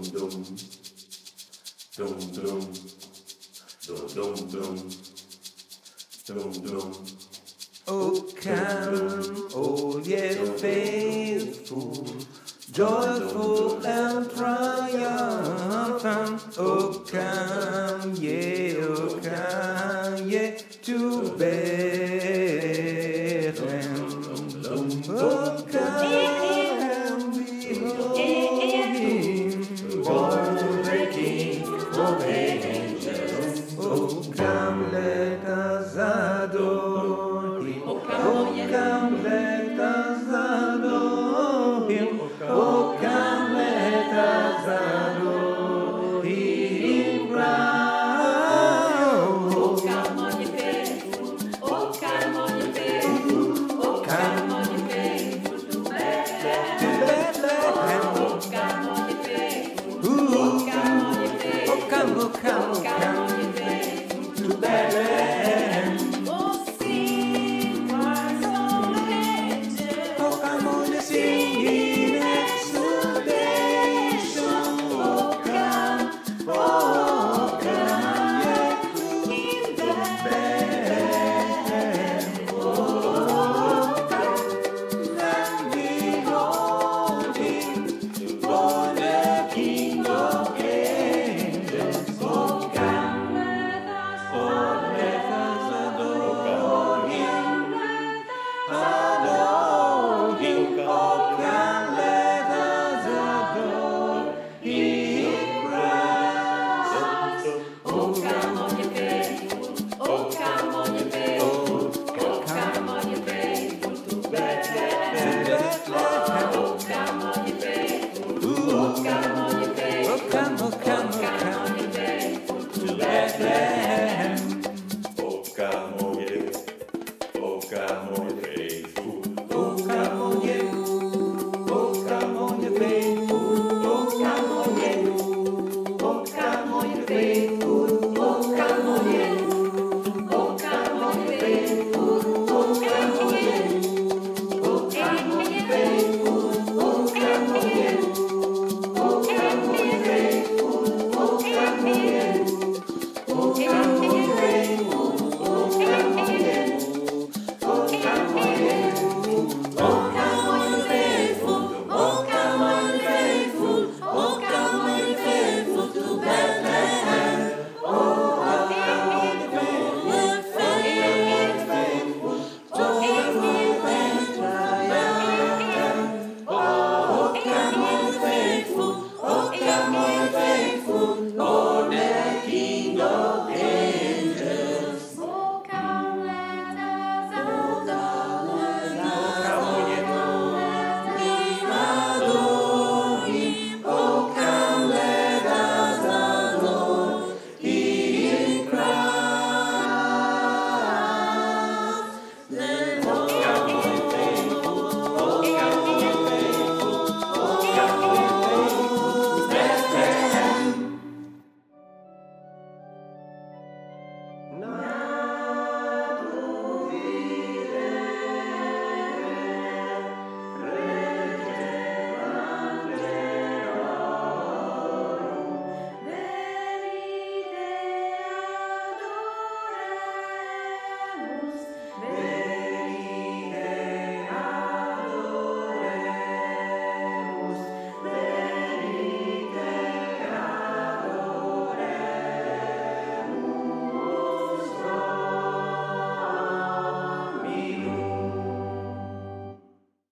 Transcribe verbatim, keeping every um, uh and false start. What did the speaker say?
dum, dum dum, dum dum dum, dum dum. Oh, come, all ye faithful, joyful and triumphant. Oh, come ye, oh, come ye to Bethlehem. Oh, come and behold him, born the King of angels. Oh, come, let us adore him. Oh, come, let us adore him. Oh, come, let us adore him. Christ. Oh, come on, ye faithful. Oh, come on, ye faithful. Oh, come on, ye faithful to Bethlehem. Oh, come on, ye faithful. Oh, come on, ye faithful. Oh, come, oh, come,